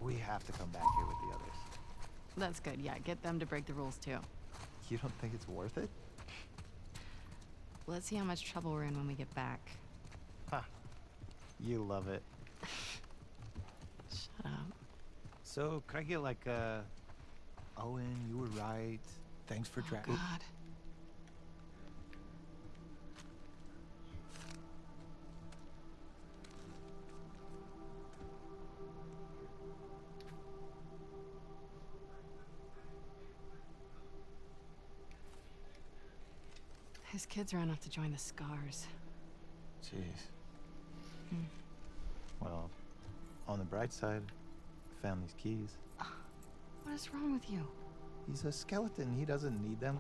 We have to come back here with the others. That's good, yeah. Get them to break the rules, too. You don't think it's worth it? Let's see how much trouble we're in when we get back. Ha. You love it. Shut up. So, could I get like a... Owen, you were right. Thanks for Oh, God. His kids ran off to join the Scars. Jeez. Well, on the bright side, I found these keys. What is wrong with you? He's a skeleton. He doesn't need them.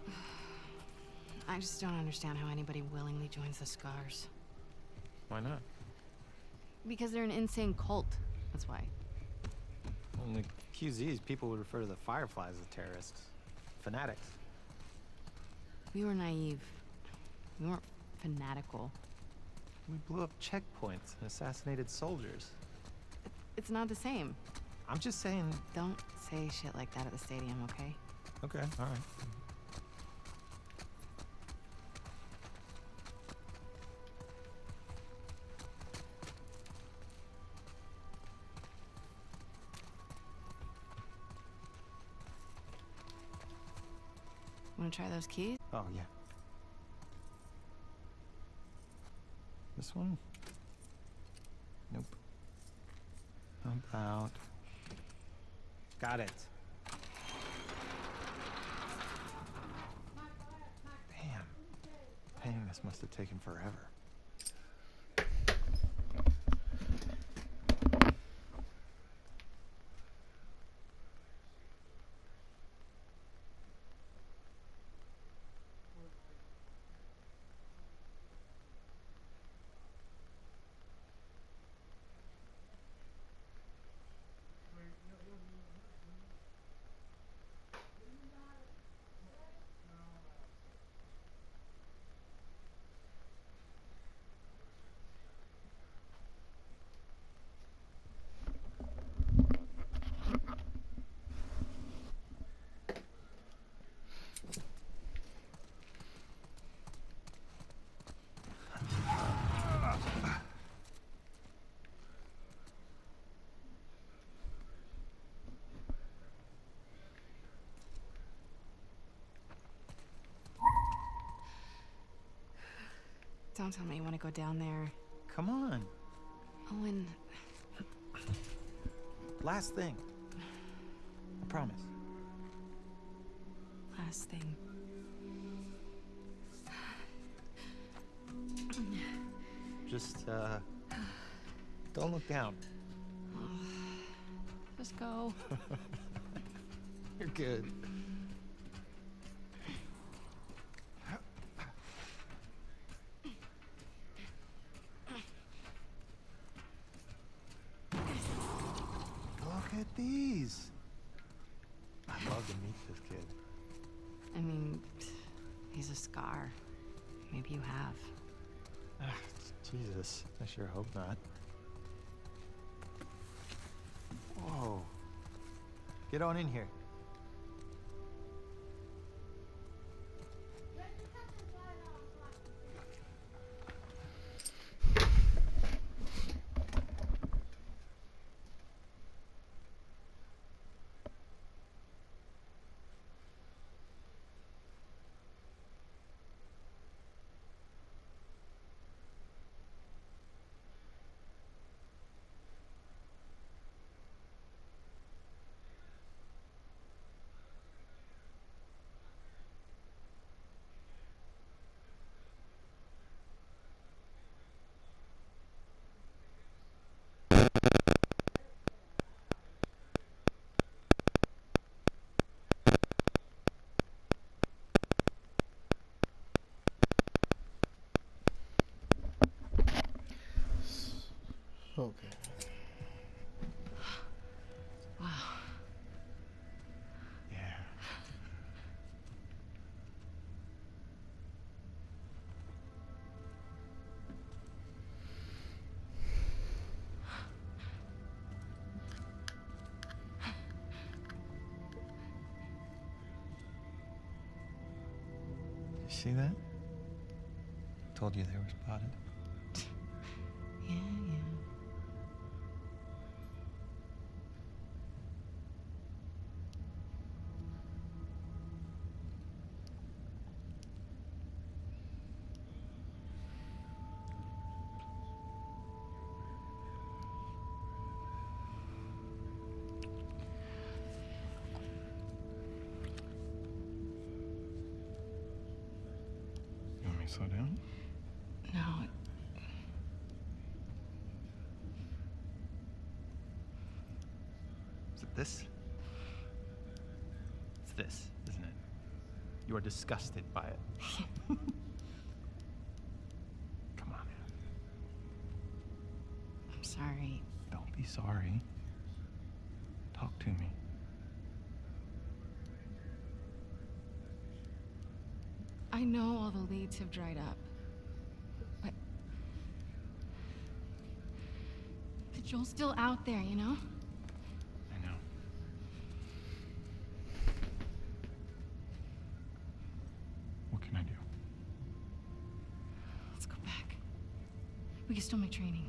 I just don't understand how anybody willingly joins the Scars. Why not? Because they're an insane cult. That's why. In the QZs, people would refer to the Fireflies as terrorists. Fanatics. We were naive. We weren't fanatical. We blew up checkpoints and assassinated soldiers. It's not the same. I'm just saying... Don't say shit like that at the stadium, okay? Okay, all right. Wanna try those keys? Oh, yeah. This one? Nope. How about... Got it. Damn. Painting this must have taken forever. Don't tell me you want to go down there. Come on. Owen. Last thing. I promise. Last thing. Just, don't look down. Just go. You're good. Look at these. I'd love to meet this kid. I mean, he's a Scar. Maybe you have. Ah, Jesus, I sure hope not. Whoa. Get on in here. Okay. Wow. Yeah. See that? Told you they were spotted. Yeah, yeah. You want me to slow down? No, Is it this? It's this, isn't it? You are disgusted by it. Come on, man. I'm sorry. Don't be sorry. Talk to me. I know all the leads have dried up, but Joel's still out there, you know? I know. What can I do? Let's go back. We can still make training.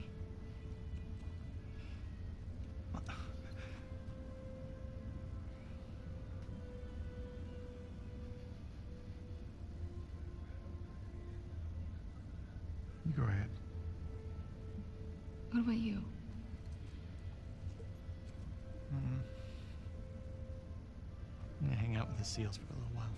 You go ahead. What about you? I'm gonna hang out with the SEALs for a little while.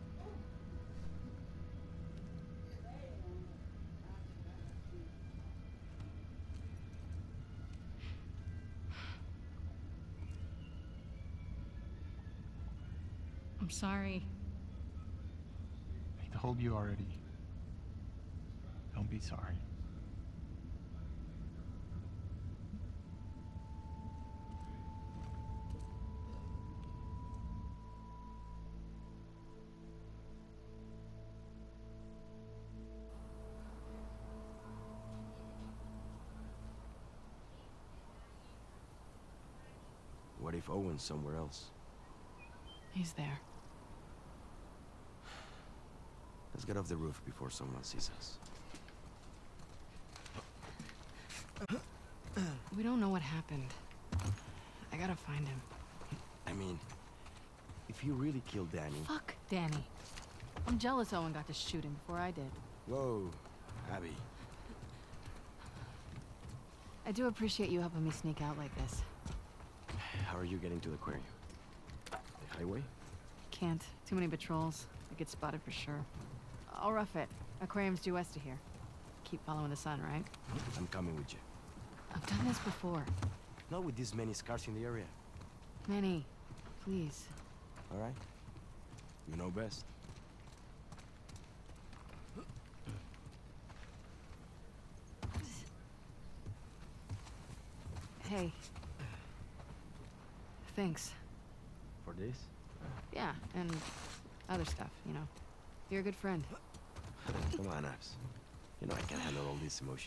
I'm sorry. I told you already. Don't be sorry. What if Owen's somewhere else? He's there. Let's get off the roof before someone sees us. We don't know what happened. I gotta find him. I mean, if he really killed Danny... Fuck Danny. I'm jealous Owen got to shoot him before I did. Whoa, Abby. I do appreciate you helping me sneak out like this. How are you getting to the aquarium? The highway? Can't. Too many patrols. I get spotted for sure. I'll rough it. Aquarium's due west of here. Keep following the sun, right? I'm coming with you. I've done this before. Not with this many scars in the area. Manny, please. All right? You know best. Hey. Thanks. For this? Yeah, and other stuff, you know. You're a good friend. Come on, Abs. You know I can handle all this emotion.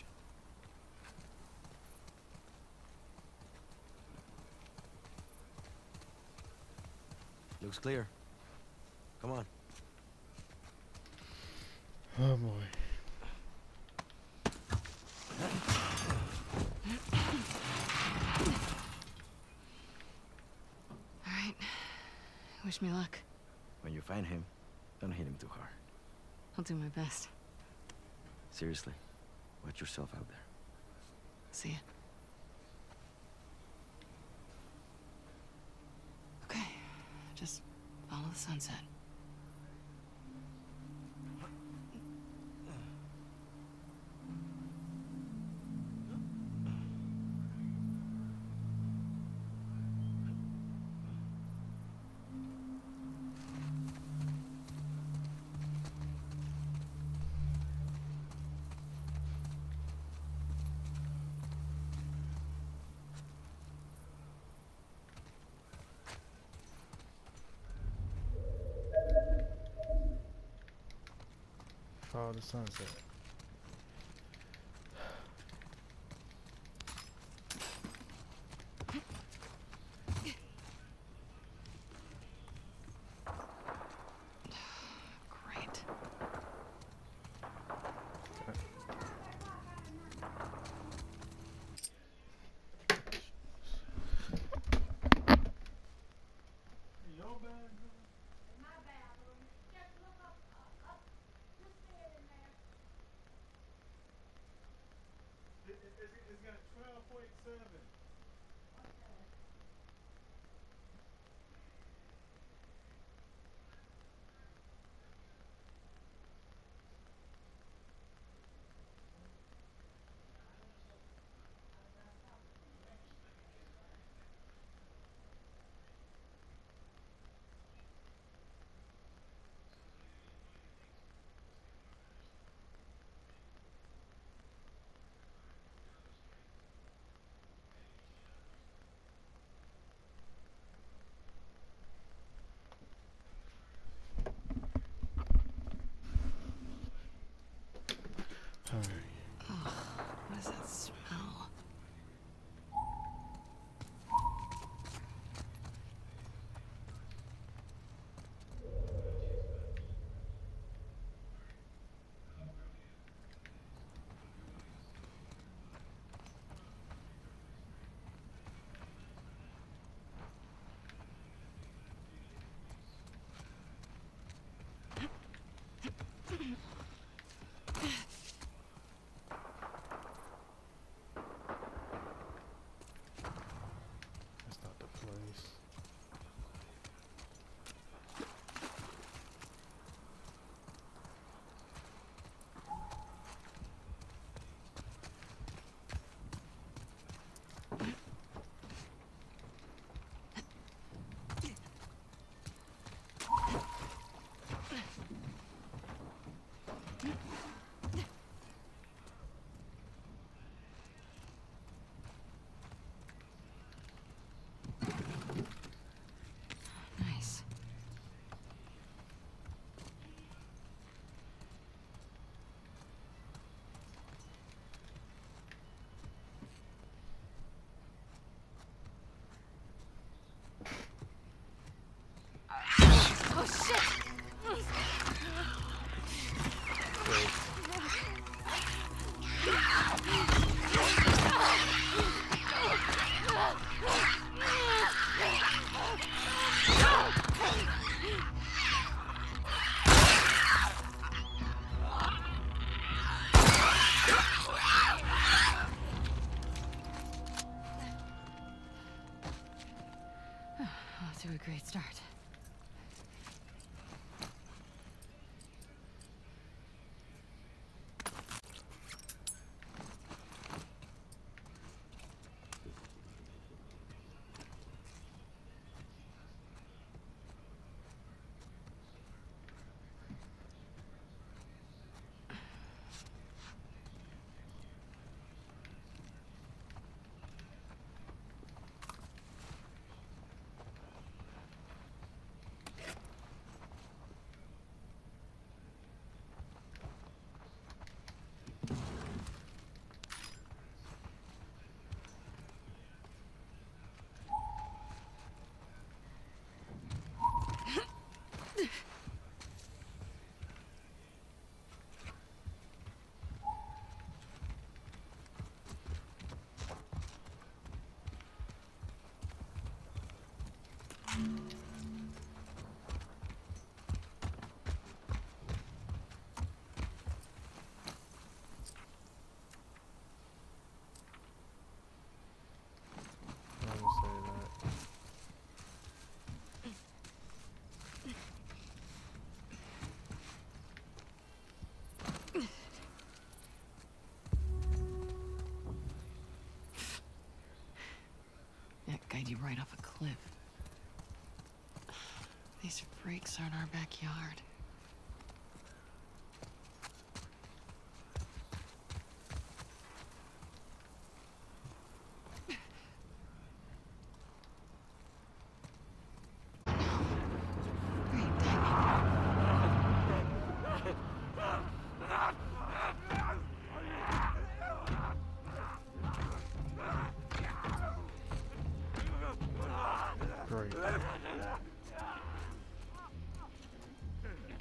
Looks clear. Come on. Oh boy. All right. Wish me luck. When you find him, don't hit him too hard. I'll do my best. Seriously, watch yourself out there. See ya. Okay. Just follow the sunset. Follow the sunset. Great. What is that smell? That's not the place. Nice. Oh shit! Off to a great start. I will say that. That guide you right off a cliff. These freaks are in our backyard. Great timing. Great.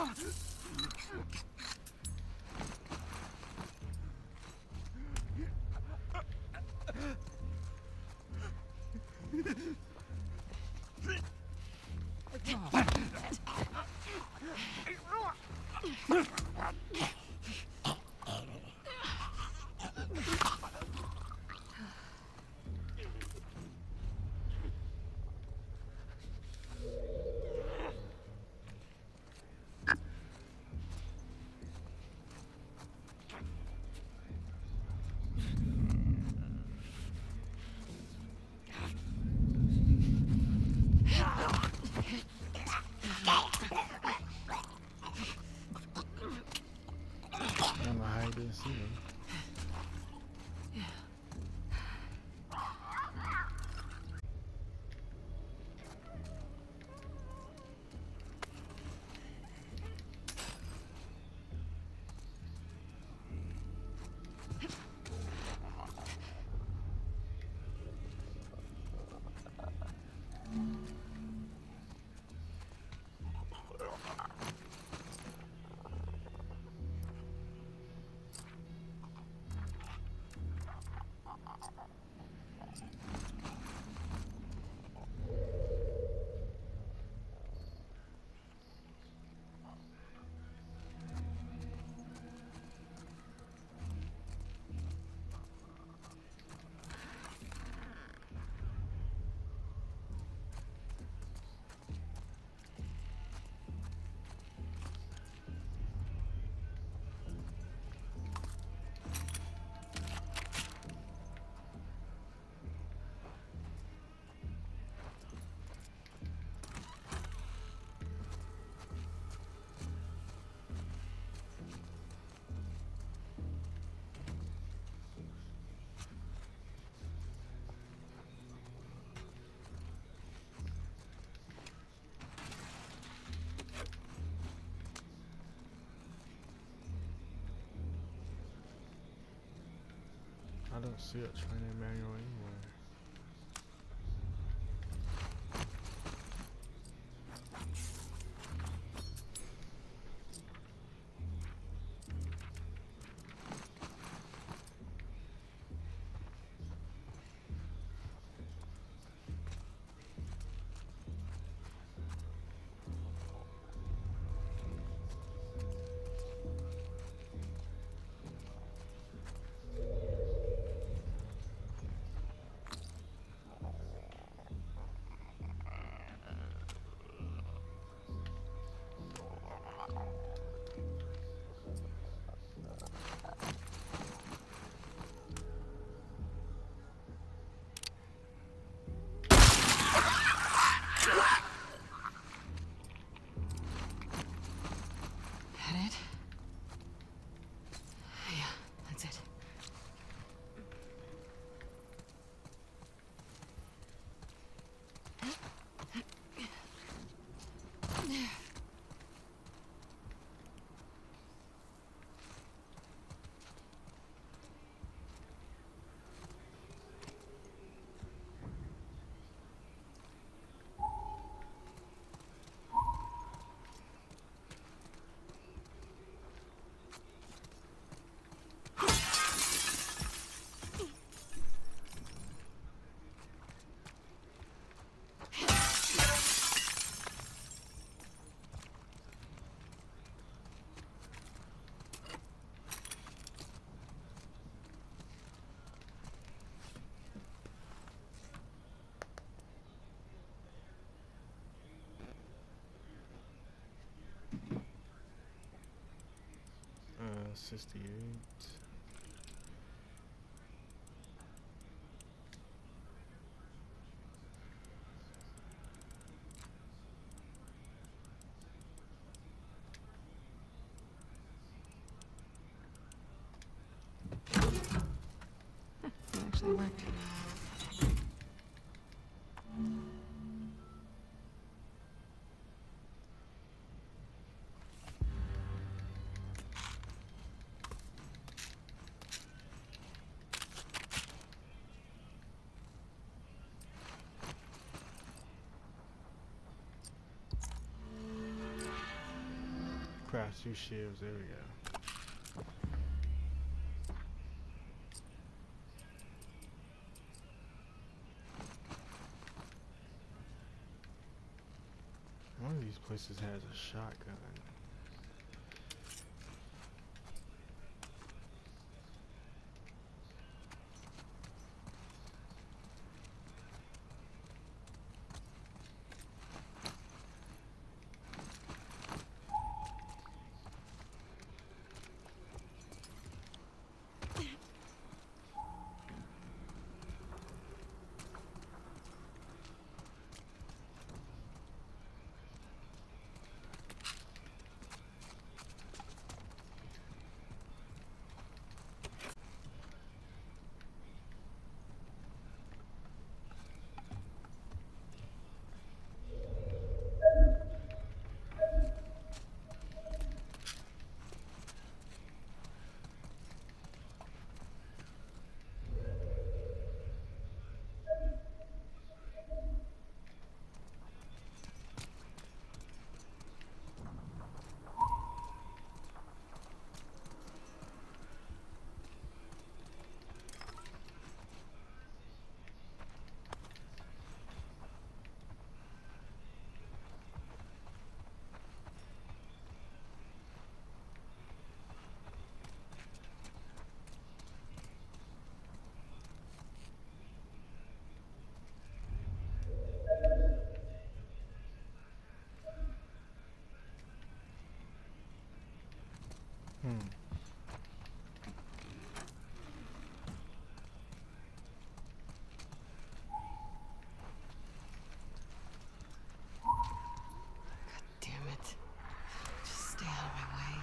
I don't know how you didn't see me. I don't see a training manual anywhere. That it? Yeah, that's it. Uh, 68. It actually worked. Craft 2 shields. There we go. One of these places has a shotgun. Damn it. Just stay out of my way.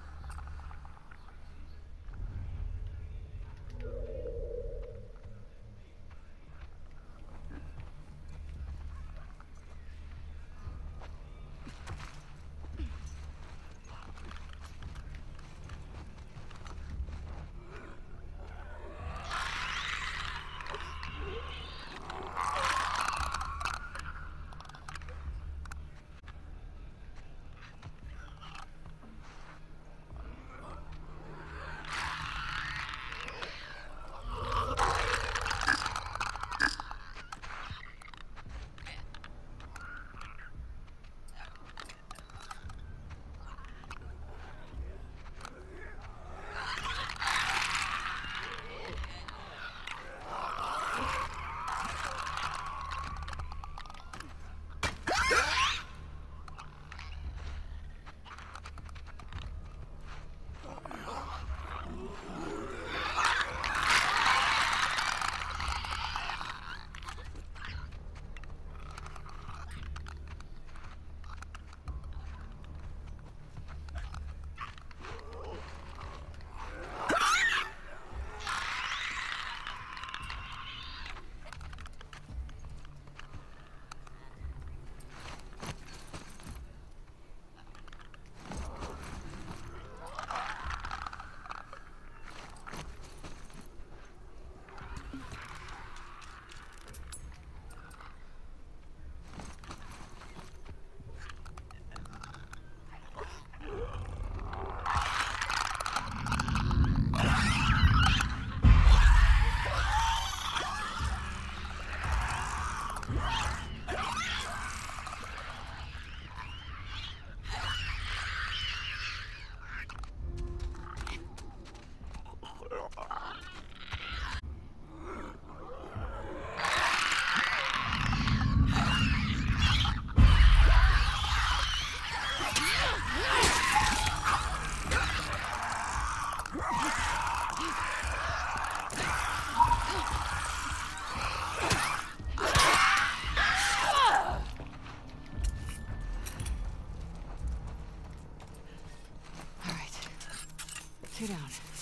Two down.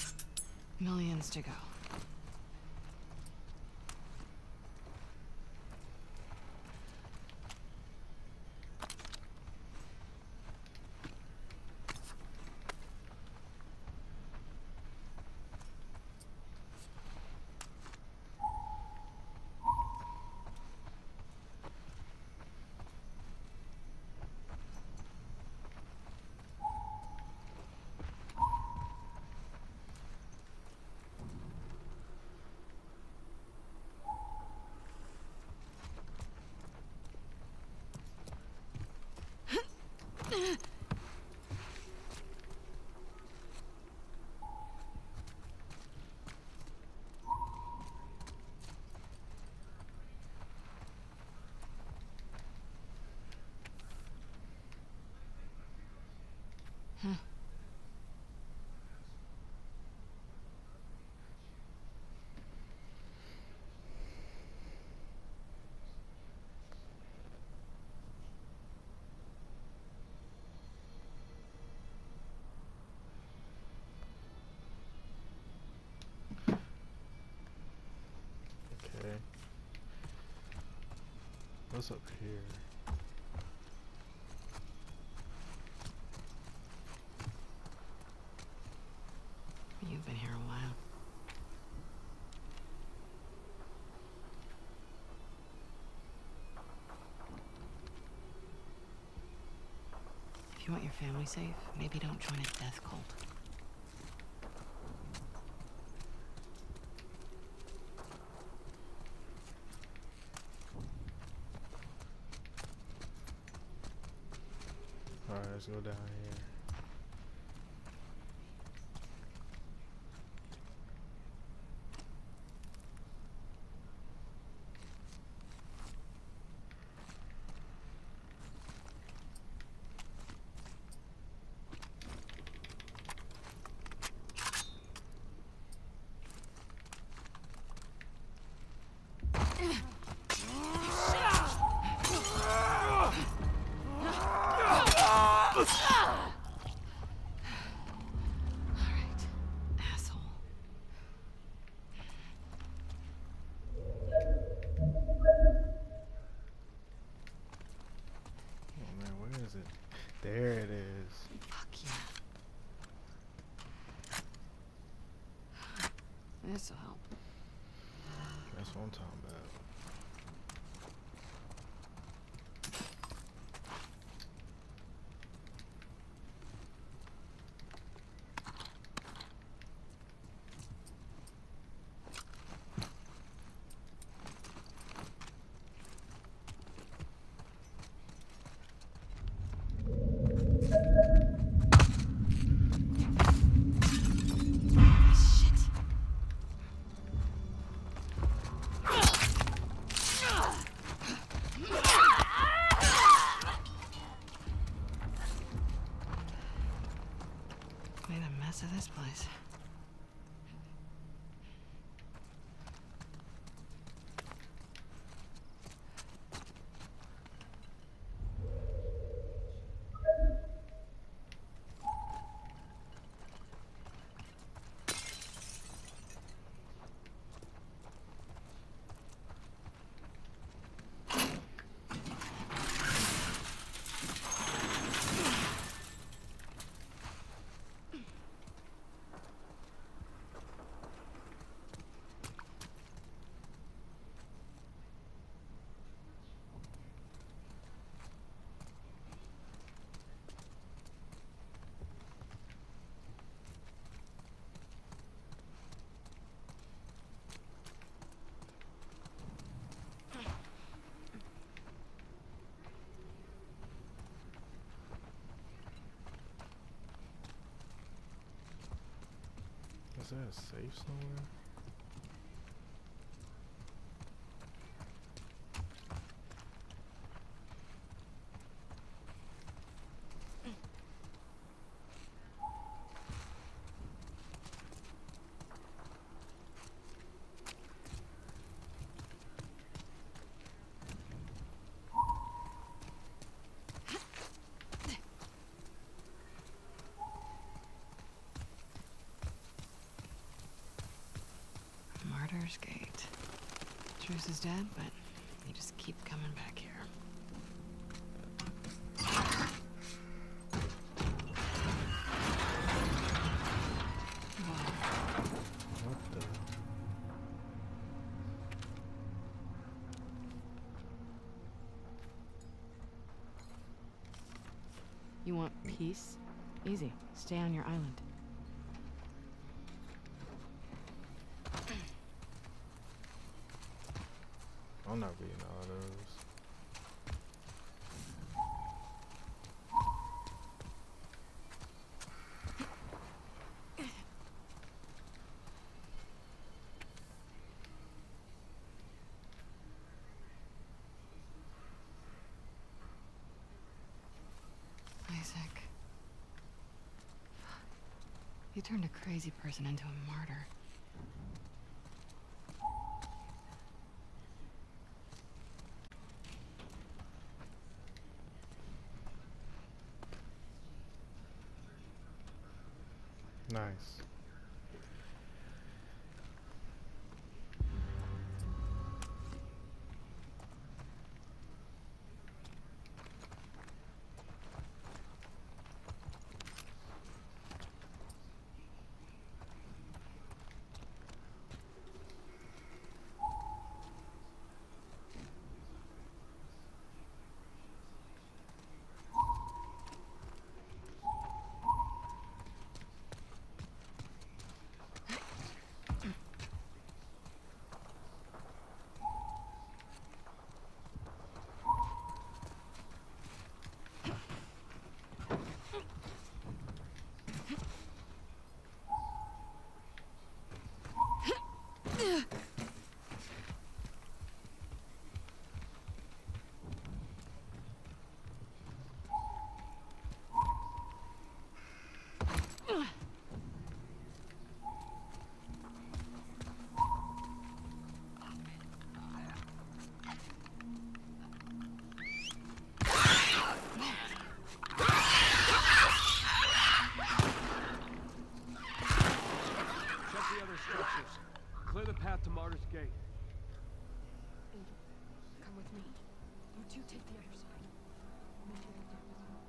Millions to go. Okay. What's up here? You've been here a while. If you want your family safe, maybe don't join a death cult. Alright, let's go down here. Alright, asshole. Oh man, where is it? There it is. Fuck yeah. This'll help. That's what I'm talking about. Shit. Made a mess of this place. Is there a safe somewhere? Martyr's Gate. Truce is dead, but you just keep coming back here. What the? You want peace? Easy. Stay on your island. I'm not reading all those. Isaac. You turned a crazy person into a martyr. Nice. Clear the path to Martyr's Gate. Come with me. You two take the other side. Meet you right there.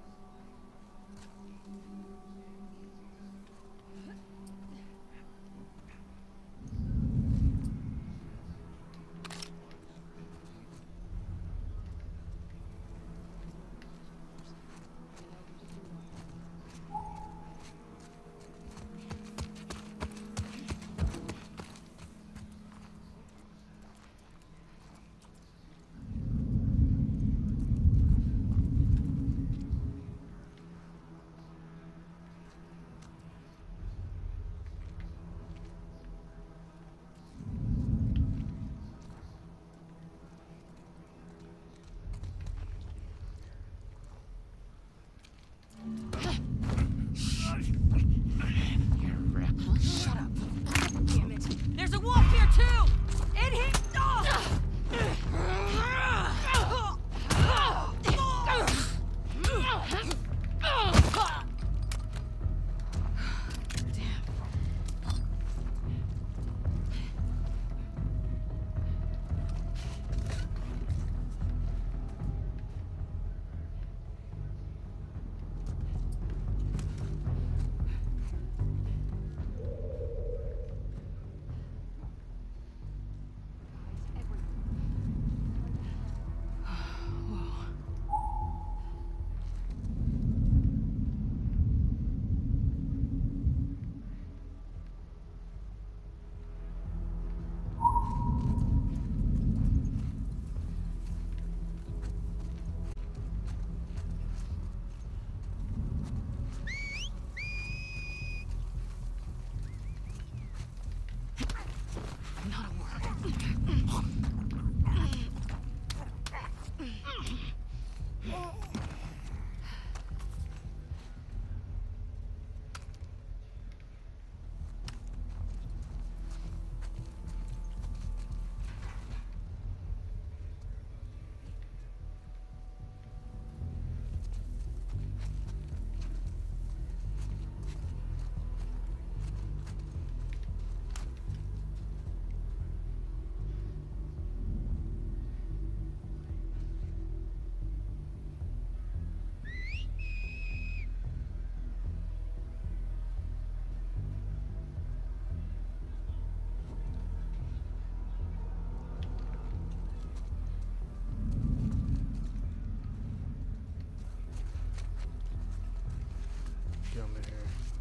Get under here.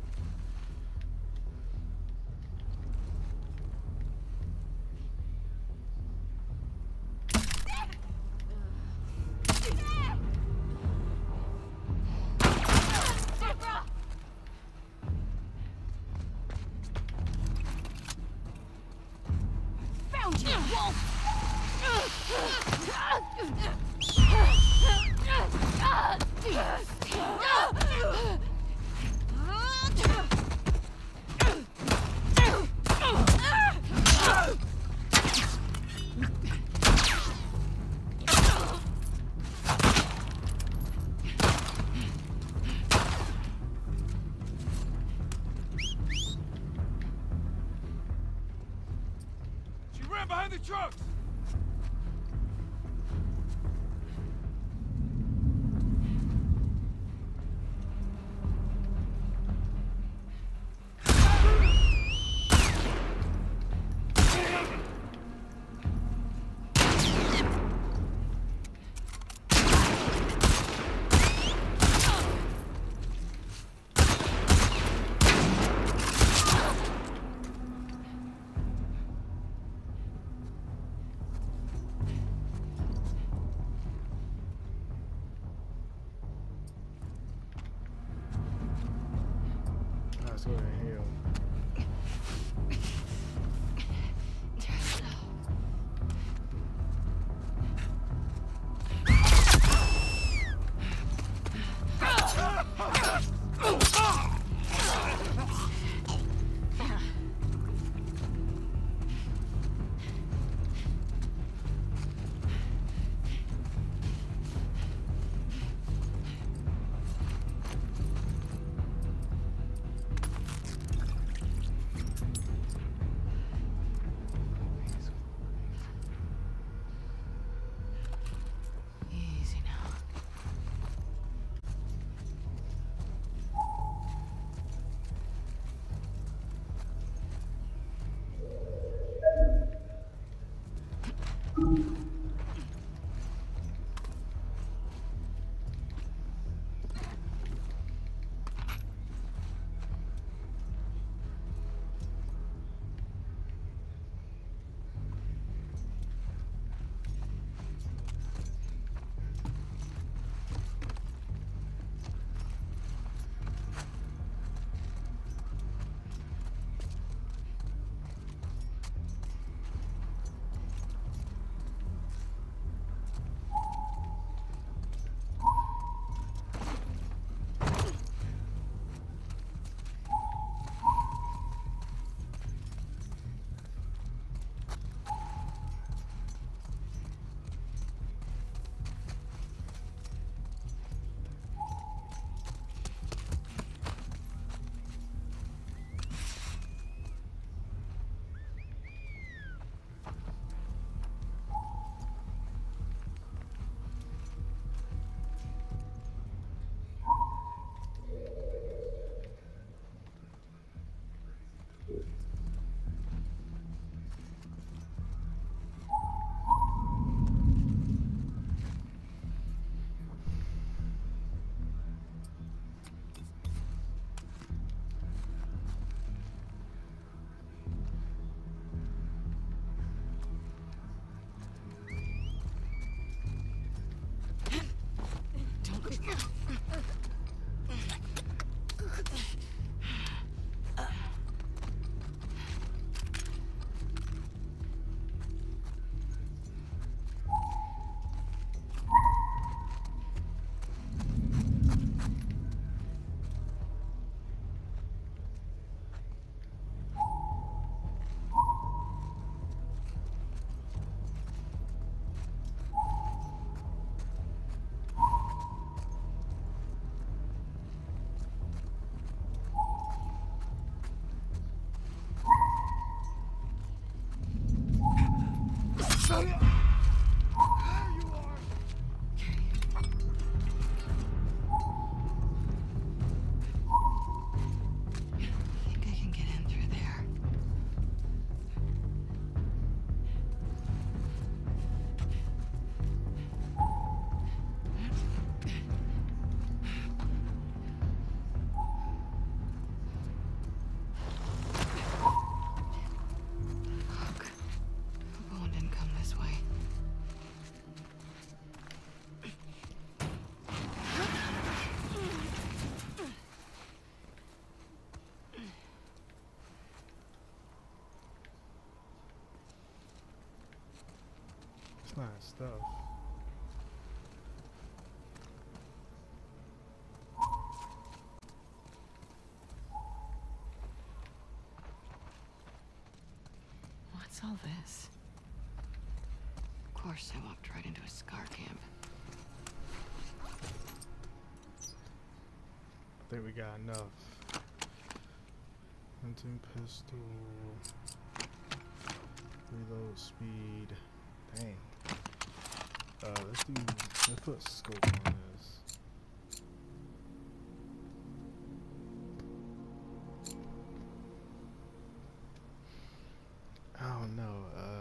Found you, Wolf! the trucks! Let's go to hell. Easy now. Nice stuff. What's all this? Of course I walked right into a SCAR camp. I think we got enough. Hunting pistol. reload speed. Dang. Let's put scope on this. I don't know.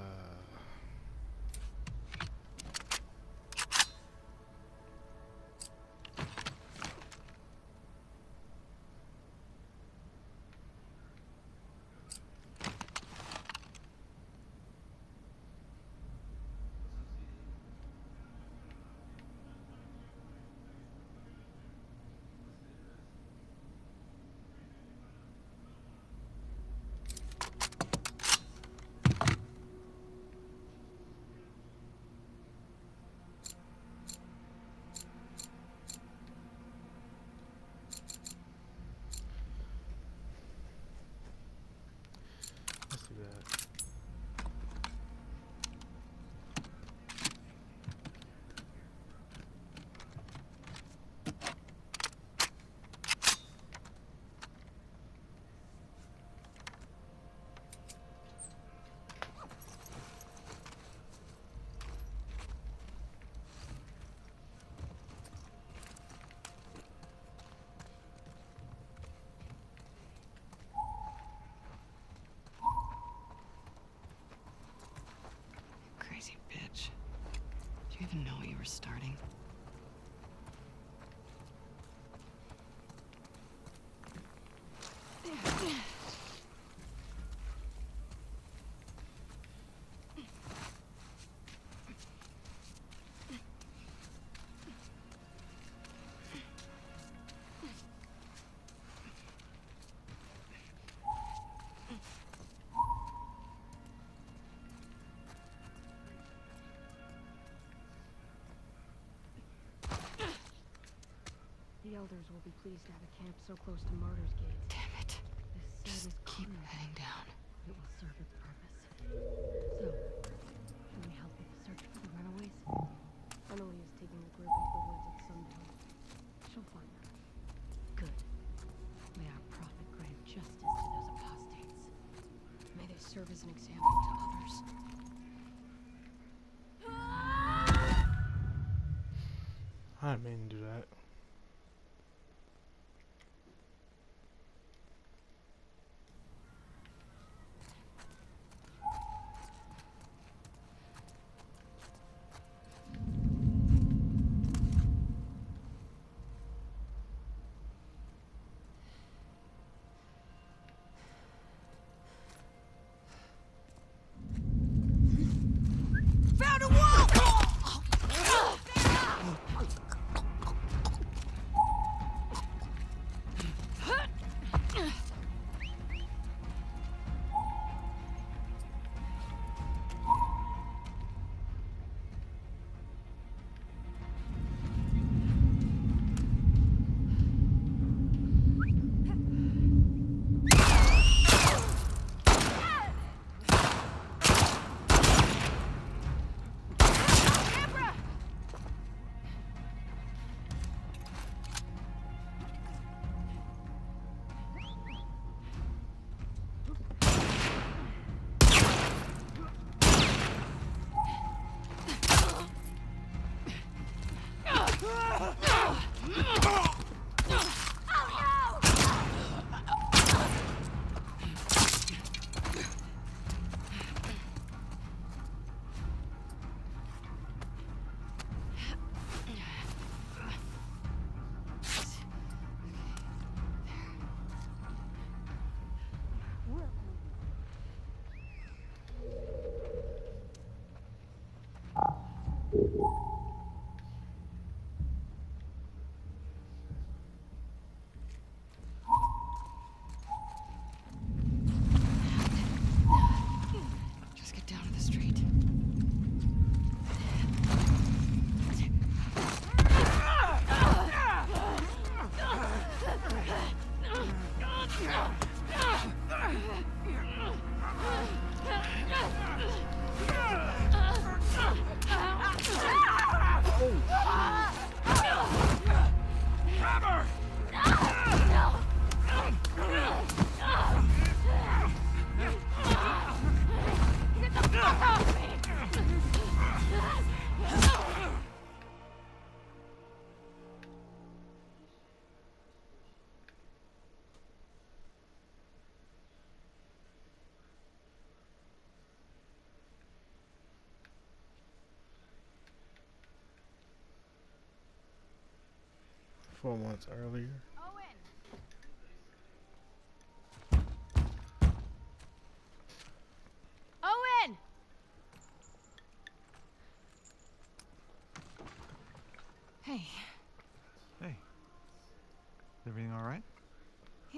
Let's do that. Crazy bitch. Do you even know what you were starting? The elders will be pleased to have a camp so close to Martyr's Gate. Damn it. This site Just is keep common. heading down. It will serve its purpose. So, can we help with the search for the runaways? Emily is taking the group into the woods at sundown. She'll find them. Good. May our prophet grant justice to those apostates. May they serve as an example to others. I didn't mean to do that. Found a wall! Just get down to the street. 4 months earlier. Owen! Owen! Hey. Hey. Is everything all right? Yeah.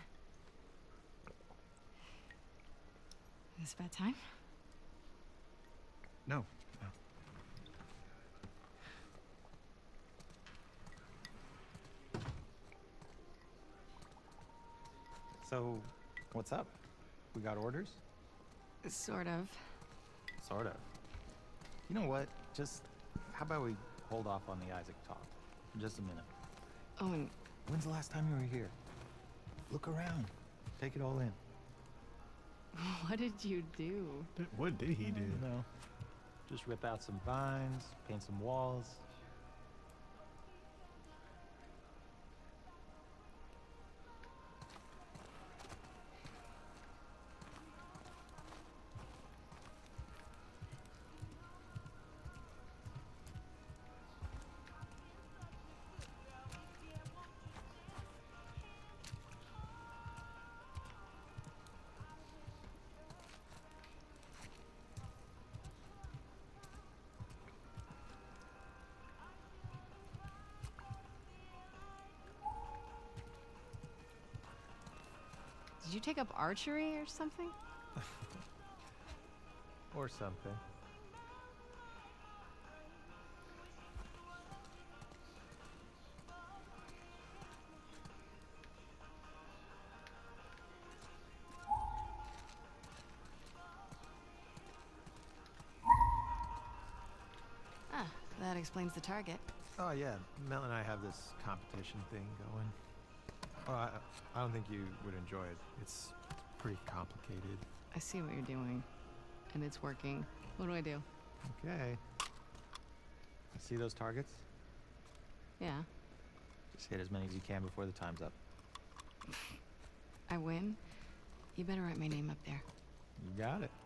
Is this about time? No. No. So, what's up? We got orders? Sort of. Sort of. You know what? Just, how about we hold off on the Isaac talk for just a minute? Owen, When's the last time you were here? Look around. Take it all in. what did you do? What did he do? No. Just rip out some vines, paint some walls. Did you take up archery or something? Or something. Ah, that explains the target. Oh yeah, Mel and I have this competition thing going. Well, I don't think you would enjoy it. It's pretty complicated. I see what you're doing, and it's working. What do I do? Okay. See those targets? Yeah, Just hit as many as you can before the time's up. I win. You better write my name up there. You got it.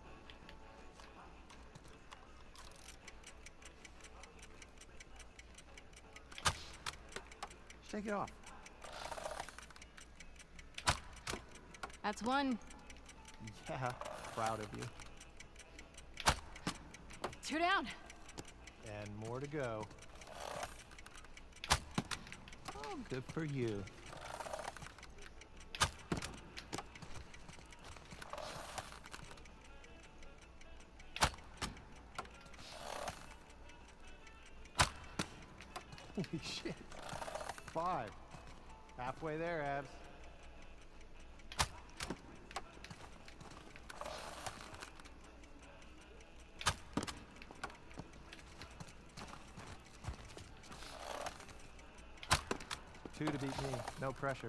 Shake it off. That's one. Yeah, proud of you. 2 down. And more to go. Oh, good for you. Holy shit. 5. Halfway there, Abs. Two to beat me. No pressure.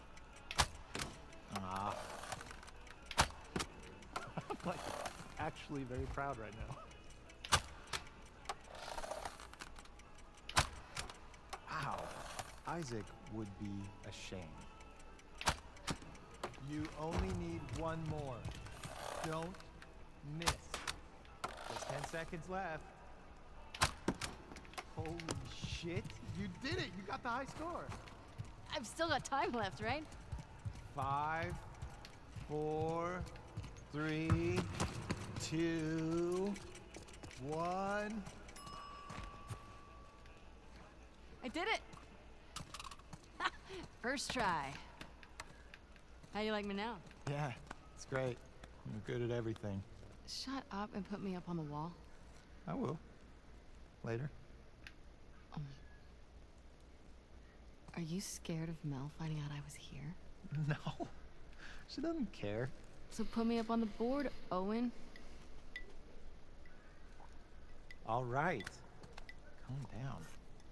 Ah. I'm like actually very proud right now. Ow. Isaac would be ashamed. You only need one more. Don't miss. Just 10 seconds left. Holy shit. You did it. You got the high score. I've still got time left, right? 5, 4, 3, 2, 1. I did it! First try. How you like me now? Yeah, it's great. You're good at everything. Shut up and put me up on the wall. I will. Later. Are you scared of Mel finding out I was here? No. She doesn't care. So put me up on the board, Owen. All right. Calm down.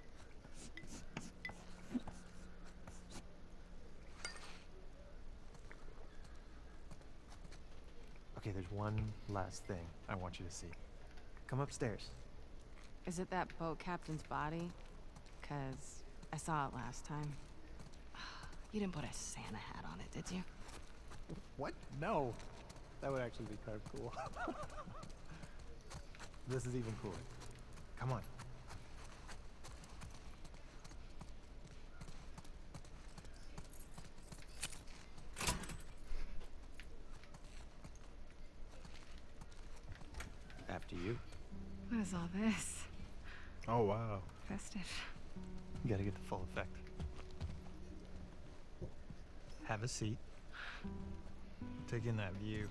Okay, there's one last thing I want you to see. Come upstairs. Is it that boat captain's body? 'Cause I saw it last time. You didn't put a Santa hat on it, did you? What? No. That would actually be kind of cool. This is even cooler. Come on. What is all this? Oh wow. Festive. You gotta get the full effect. Have a seat. Take in that view.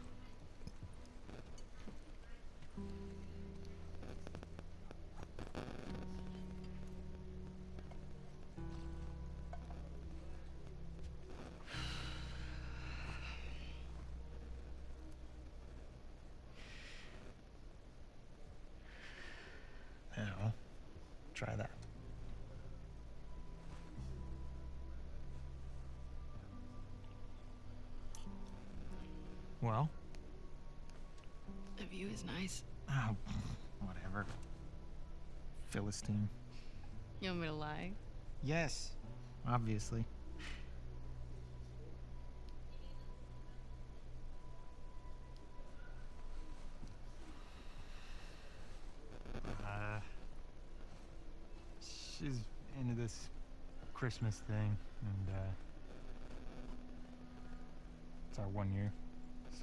Now, try that. Well? The view is nice. Oh, whatever. Philistine. You want me to lie? Yes, obviously. She's into this Christmas thing, and it's our 1 year, so.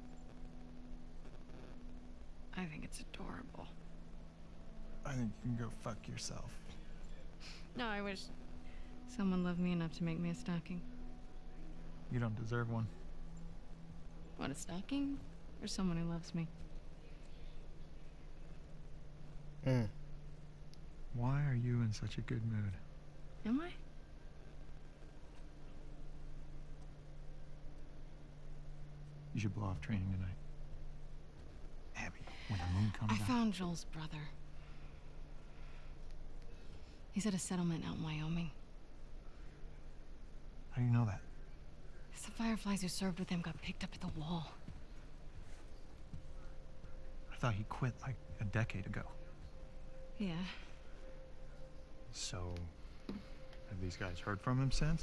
I think it's adorable. I think you can go fuck yourself. No, I wish someone loved me enough to make me a stocking. You don't deserve one. What, a stocking? Or someone who loves me? Why are you in such a good mood? Am I? You should blow off training tonight. Abby, when the moon comes I out. found Joel's brother. He's at a settlement out in Wyoming. How do you know that? The Fireflies who served with him got picked up at the wall. I thought he quit like a decade ago. Yeah. So, have these guys heard from him since?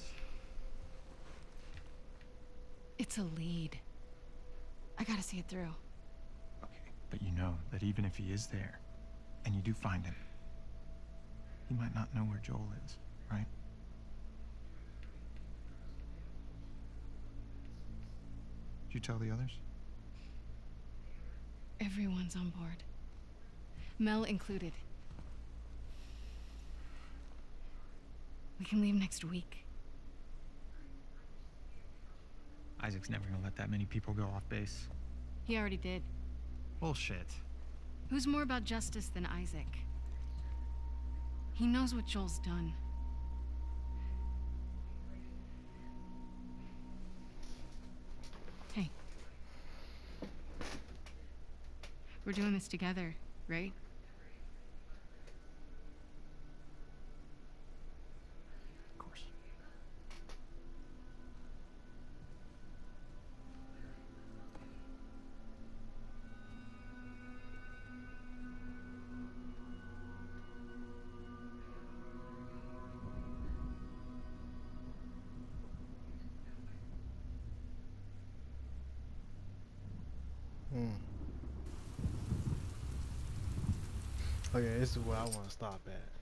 It's a lead. I gotta see it through. Okay, but you know that even if he is there, and you do find him, he might not know where Joel is, right? Did you tell the others? Everyone's on board. Mel included. We can leave next week. Isaac's never gonna let that many people go off base. He already did. Bullshit. Who's more about justice than Isaac? He knows what Joel's done. Hey. We're doing this together, right? Of course. Okay, this is where I want to stop at.